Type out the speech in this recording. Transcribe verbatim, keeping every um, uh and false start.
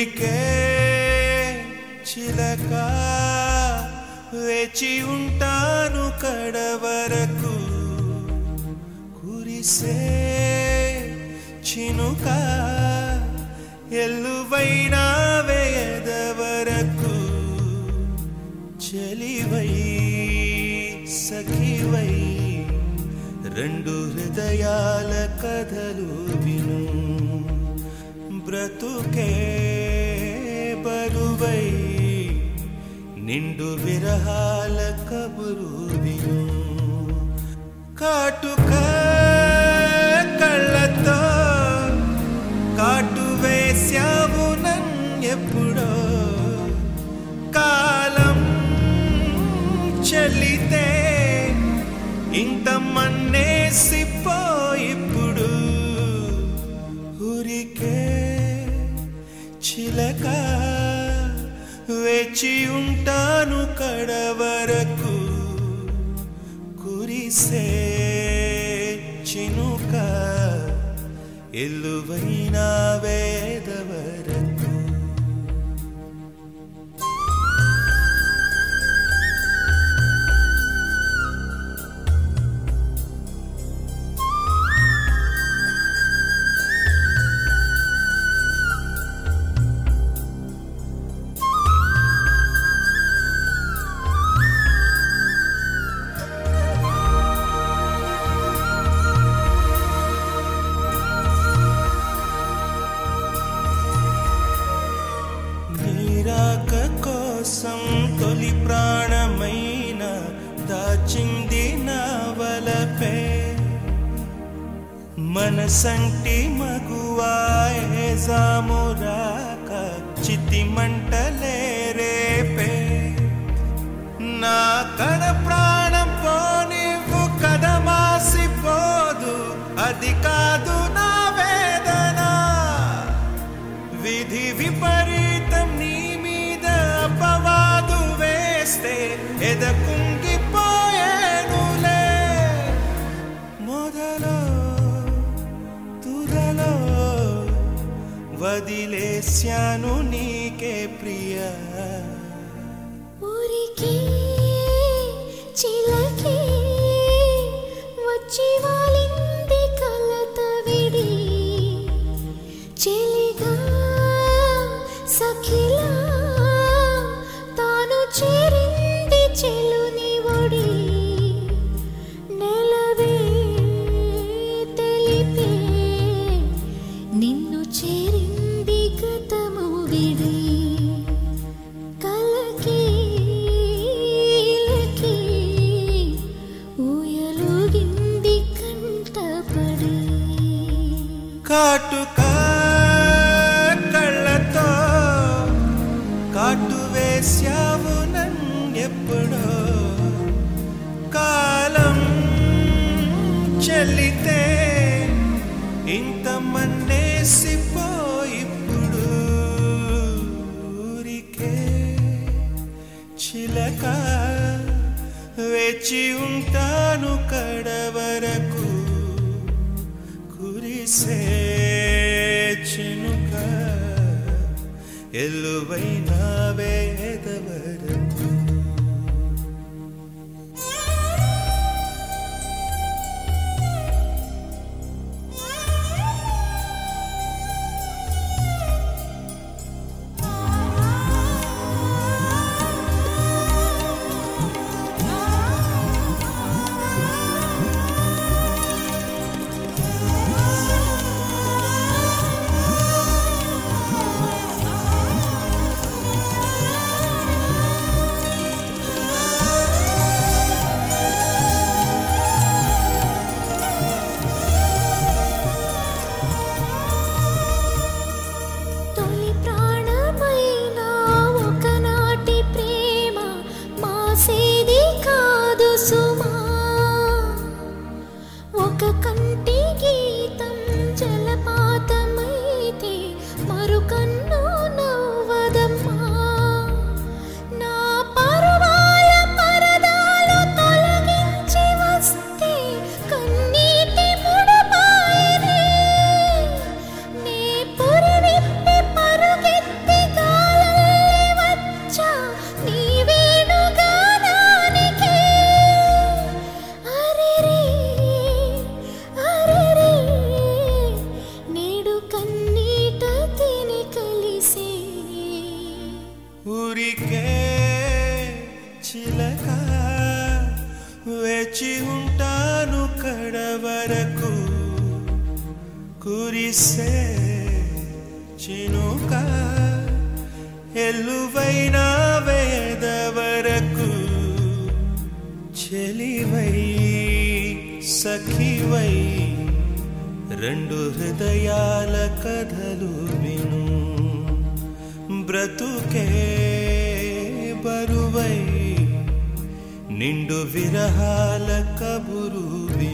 ఊరికే చిలక వేచి ఉంటాను కడవరకు కురిసే చినుక ఎల్లువైనా వేయదవరకు చెలివై సఖివై రెండు హృదయాల కథలు విను బ్రతుకే బరువై నిండు విరహాల కబురు విను కాటుక కళ్ళతో కాటు వేశావు నన్నెప్పుడో కాలం చలితే ఇంత మన్నేసిపో ఇప్పుడు ఊరికే చిలక వేచి ఉంటాను కడవరకు కురిసే చినుక ఎల్లువైన వేదవరకు తొలి ప్రాణమైన దాచింది నా వలపే మనసంటి మగువాయే జామురాక చితి మంటలే రేపే నా కడ ప్రాణం పోనివ్వు కదమాసిపోదు అది కాదు నా వేదన విధి విపరీతం నీ అపవాదు వేస్తే ఎద కుంగిపోయేనులే మొదలో తుదలో వదిలేశాను నీకే ప్రియా ఊరికే చిలకే వచ్చి వాలింది కలత విడి చెలిగా సఖిలా చేరింది చెలుని ఒడి నెలవే తెలిపే నిన్ను చేరింది గతము విడి కలకి లకి ఊయలుగింది కంటపడి కాటుక కళ్ళతో కాటు వేశావు ఎప్పుడో కాలం చెల్లితే ఇంత మన్నేసిపో ఇప్పుడు ఊరికే చిలక వేచి ఉంటాను కడవరకు కురిసే చినుక ఎల్లువైన వేదవరకు కురిసే చినుక ఎల్లువైన వేద వరకు చెలివై సఖివై రెండు హృదయాల కథలు విను బ్రతుకే బరువై నిండు విరహాల కబురు